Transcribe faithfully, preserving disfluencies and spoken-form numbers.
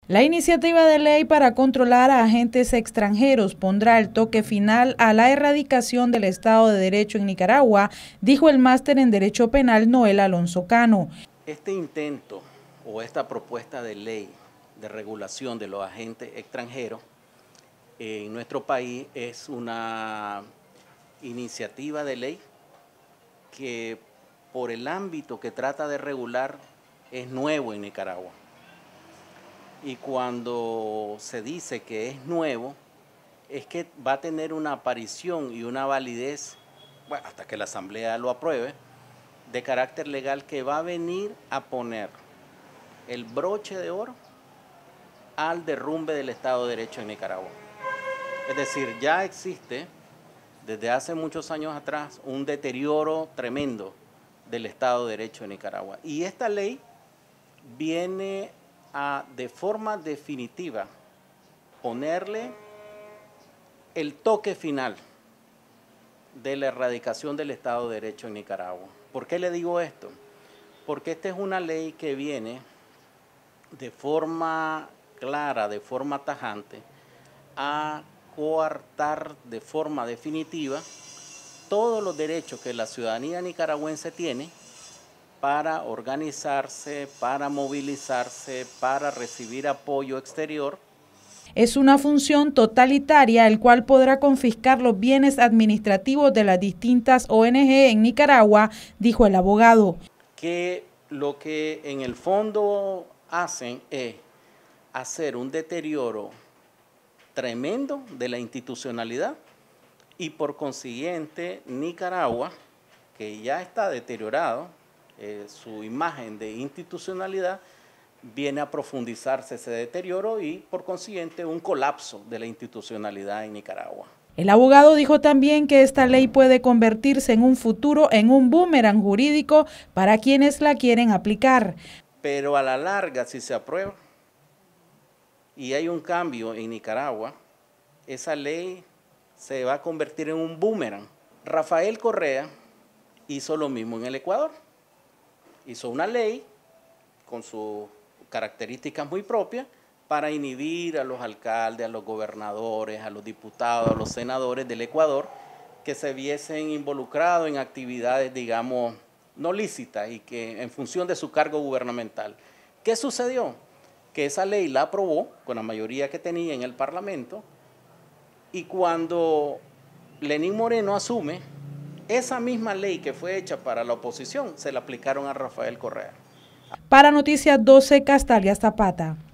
La iniciativa de ley para controlar a agentes extranjeros pondrá el toque final a la erradicación del Estado de Derecho en Nicaragua, dijo el máster en Derecho Penal Noel Alonso Cano. Este intento o esta propuesta de ley de regulación de los agentes extranjeros en nuestro país es una iniciativa de ley que por el ámbito que trata de regular es nuevo en Nicaragua. Y cuando se dice que es nuevo, es que va a tener una aparición y una validez, bueno, hasta que la Asamblea lo apruebe, de carácter legal que va a venir a poner el broche de oro al derrumbe del Estado de Derecho en Nicaragua. Es decir, ya existe desde hace muchos años atrás un deterioro tremendo del Estado de Derecho en Nicaragua. Y esta ley viene a, de forma definitiva, ponerle el toque final de la erradicación del Estado de Derecho en Nicaragua. ¿Por qué le digo esto? Porque esta es una ley que viene de forma clara, de forma tajante, a coartar de forma definitiva todos los derechos que la ciudadanía nicaragüense tiene para organizarse, para movilizarse, para recibir apoyo exterior. Es una función totalitaria, el cual podrá confiscar los bienes administrativos de las distintas O N G en Nicaragua, dijo el abogado. Que lo que en el fondo hacen es hacer un deterioro tremendo de la institucionalidad y por consiguiente Nicaragua, que ya está deteriorado, eh, su imagen de institucionalidad, viene a profundizarse ese deterioro y por consiguiente un colapso de la institucionalidad en Nicaragua. El abogado dijo también que esta ley puede convertirse en un futuro en un boomerang jurídico para quienes la quieren aplicar. Pero a la larga, si se aprueba y hay un cambio en Nicaragua, esa ley se va a convertir en un boomerang. Rafael Correa hizo lo mismo en el Ecuador. Hizo una ley con sus características muy propias para inhibir a los alcaldes, a los gobernadores, a los diputados, a los senadores del Ecuador que se viesen involucrados en actividades, digamos, no lícitas y que en función de su cargo gubernamental. ¿Qué sucedió? Que esa ley la aprobó con la mayoría que tenía en el Parlamento y cuando Lenín Moreno asume, esa misma ley que fue hecha para la oposición se la aplicaron a Rafael Correa. Para Noticias doce, Castalia Zapata.